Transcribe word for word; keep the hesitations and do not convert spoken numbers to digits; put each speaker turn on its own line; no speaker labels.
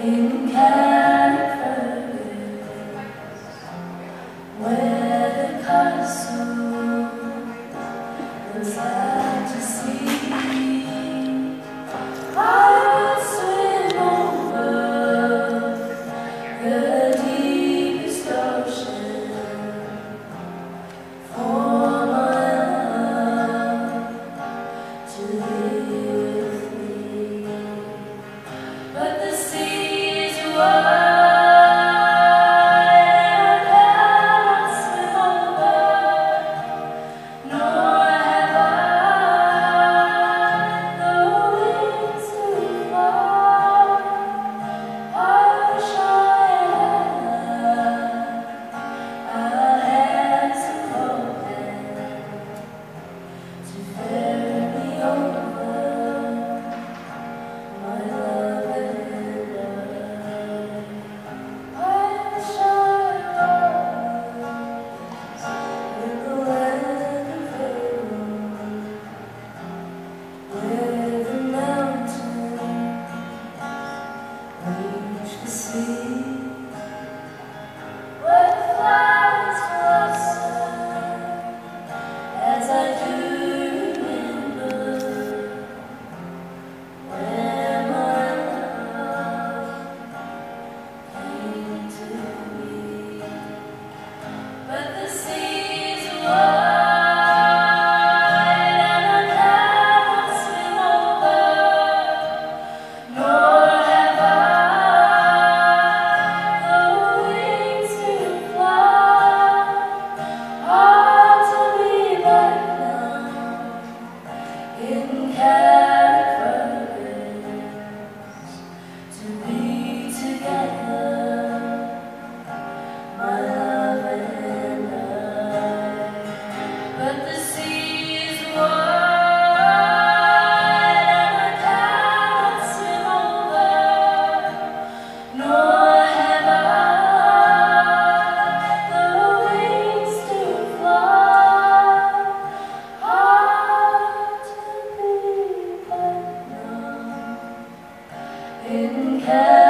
in California, where the castle looks out to sea. I would swim over the deepest ocean for my love to live with me, but the seas were in California, to be together, my love and I. But the seas wide and I cannot swim over, nor have I the wings to fly. In California.